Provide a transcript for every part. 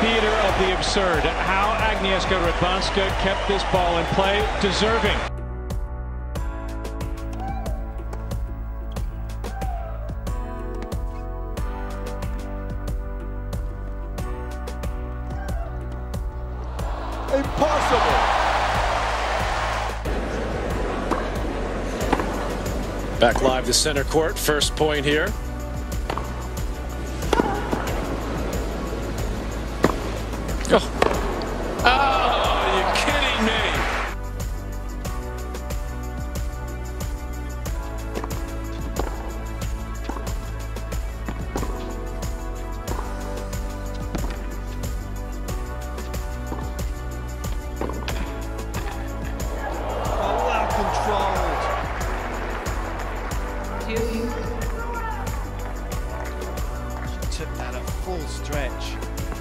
theater of the absurd. How Agnieszka Radwanska kept this ball in play, deserving. Impossible. Back live to center court. First point here. Oh, are you kidding me? Well controlled. She took that at full stretch.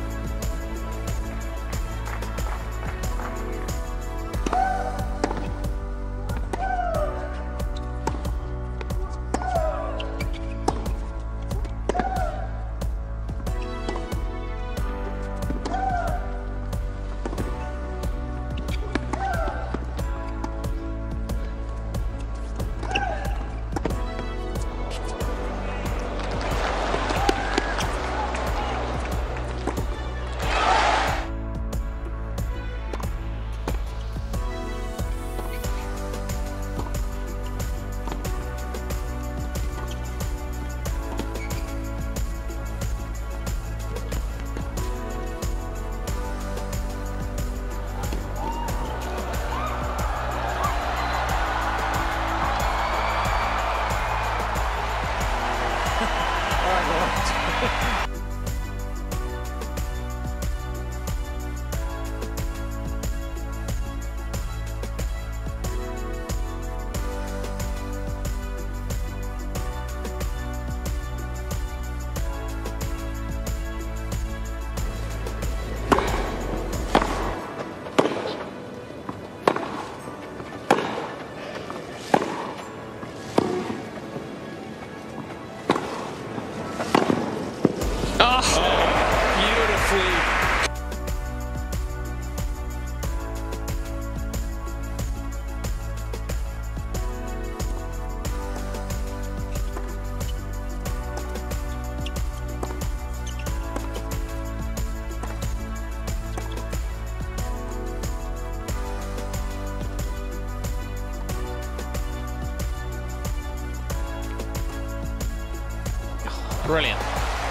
Brilliant.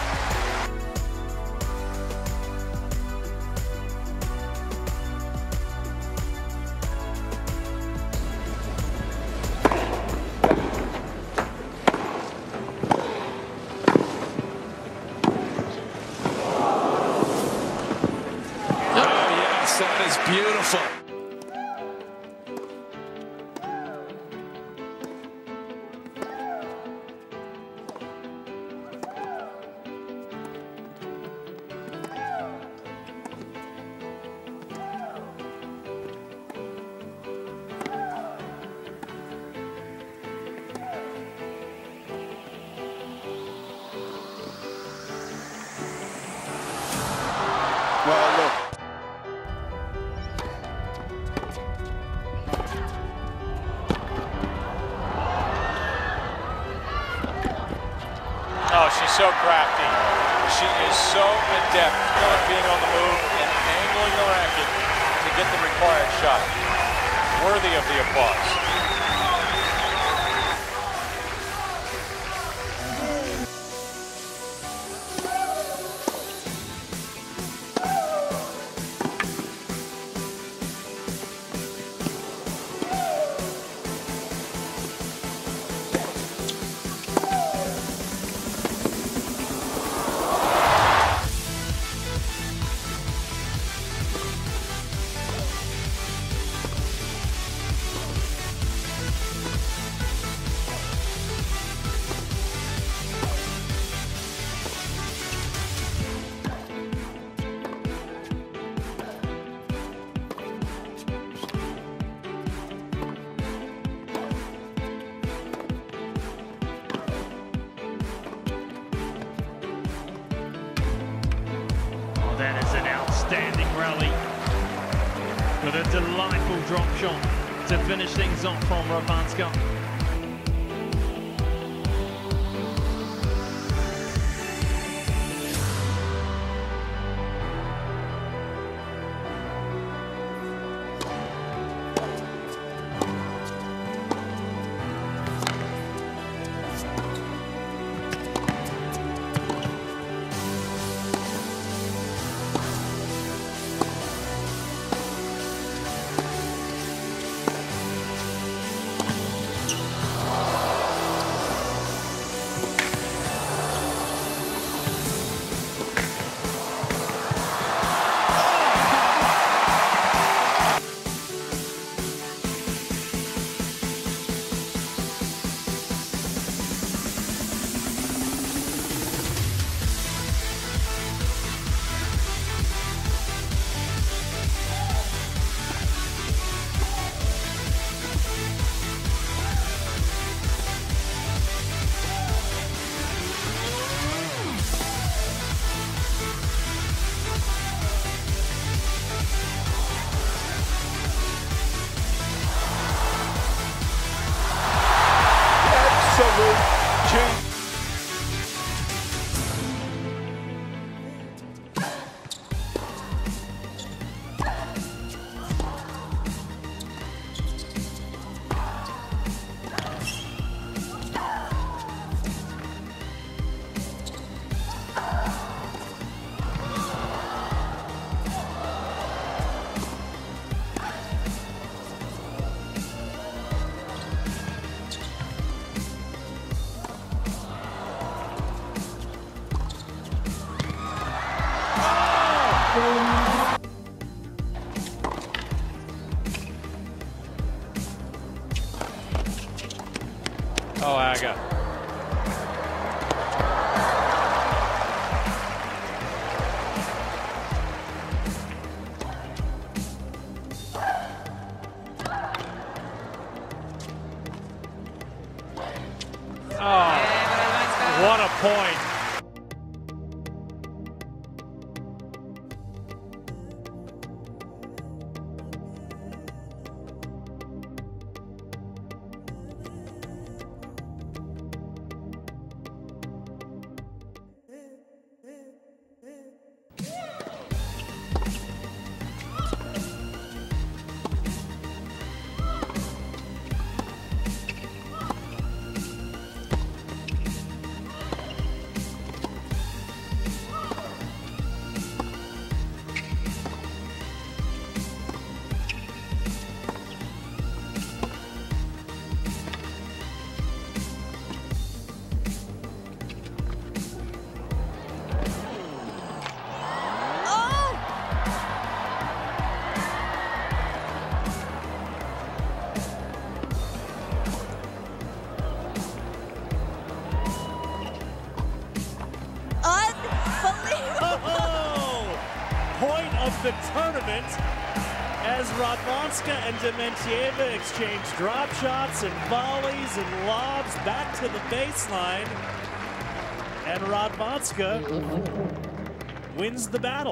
Oh, yes, that is beautiful. Well, look. Oh, she's so crafty. She is so adept at being on the move and angling the racket to get the required shot. Worthy of the applause. Then is announced. outstanding rally with a delightful drop shot to finish things off from Radwanska. Oh, Aga. Oh, what a point. Point of the tournament as Radwanska and Dementieva exchange drop shots and volleys and lobs back to the baseline, and Radwanska wins the battle.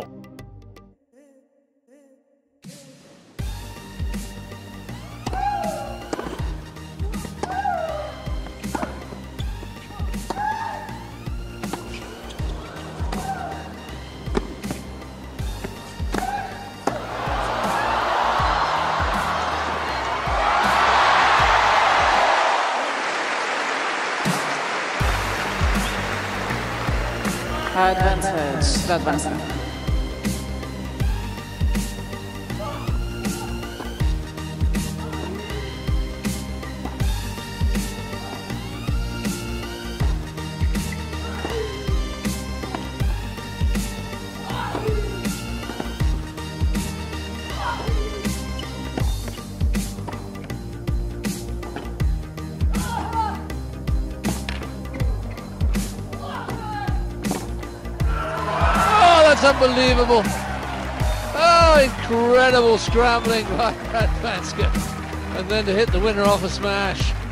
Advantage, Radwanska. That's unbelievable. Oh, incredible scrambling by Radwanska. And then to hit the winner off a smash.